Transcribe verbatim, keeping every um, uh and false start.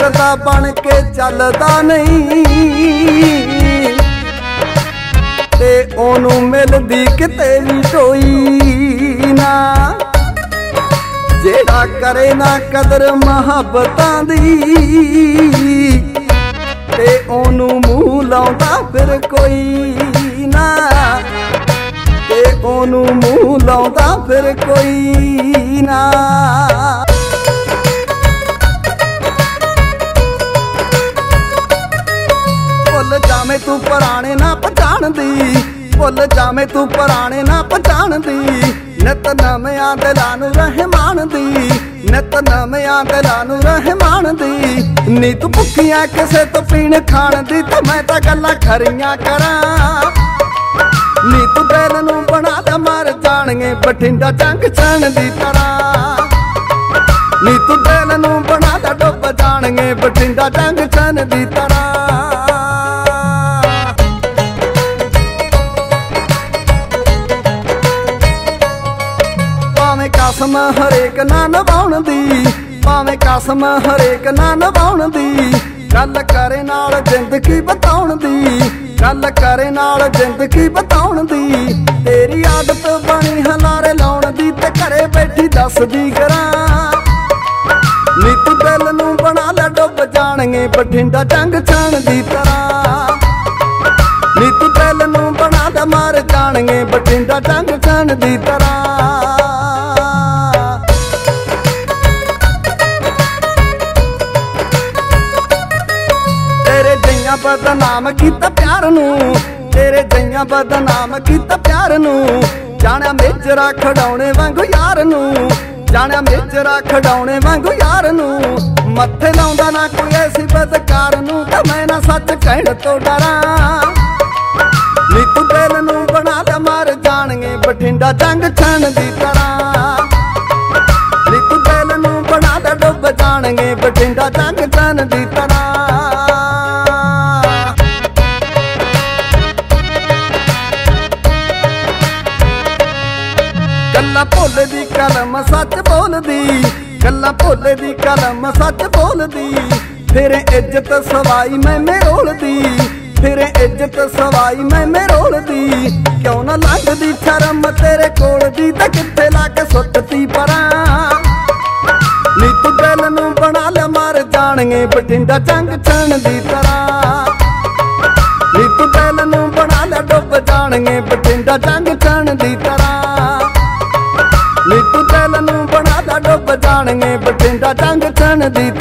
दा बन के चलदा नहीं ते ओनू मिलदी किते भी कोई ना। जेड़ा करे ना कदर मुहब्बतां दी ते ओनू मूंह लाउंदा फिर कोई ना ते ओनू मूंह लाउंदा फिर कोई ना। भुल जावे तू पुराने ना पहचान दी, भुल जावे तू पुराने ना पहचान दी। नित नवियां दिलां नूं रहमान दी, नित नवियां दिलां नूं रहमान दी। नी तू भुखियां किसे तो पीण खाण दी ते मैं तां गल्लां खरियां करां। नी तू दिल नूं बना दा मर जाणगे बठिंडा जंक्शन दी तरह। नी तू दिल नूं बना दा डुब जाणगे बठिंडा जंक्शन दी तरह। कसम हरेक ना निभाउण दी, भावें कसम हरेक ना निभाउण दी। गल करे नाल जिंदगी बताउण दी, गल करे नाल जिंदगी बताउण दी। तेरी आदत बनी हलारे लाउण दी ते घरे बैठी दसदी करां। नी तू दिल नूं बना ले डुब जाणगे बठिंडा जंक्शन दी तरह। नी तू दिल नूं बना ले मर जाणगे बठिंडा जंक्शन दी तरह। बदनाम कीता प्यार नूं, तेरे जइयां बदनाम कीता प्यार नूं। जाणिया मेजरा खड़ाउणे वांगू यार नूं, जाणिया मेजरा खड़ाउणे वांगू यार नूं। मत्थे लाउंदा ना कोई ऐसी बदकार नूं ते मैं ना सच कहण तो डरां। नी तू दिल नूं बना ले मर जाणगे बठिंडा जंक्शन दी तरह। नी तू दिल नूं बना ले डुब जाणगे बठिंडा जंक्शन दी तरह। गल्लां भोले दी कलम सच बोलदी, गल्लां भोले दी कलम सच बोलदी। फिर इज्जत सवाई मैं मेरोलदी, फिर इज्जत सवाई मैं मेरोलदी। क्यों ना लंघदी शर्म तेरे कोल दी ते कित्थे लाके सुੱਟती परां। नी तू दिल नूं बना ले मर जाणगे बठिंडा जंक्शन दी तरह। नी तू दिल नूं बना ले डुब जाणगे बठिंडा जंक्शन दी तरह। नी तू दिल नूं बना दा डुब जाणगे बठिंडा जंक्शन दी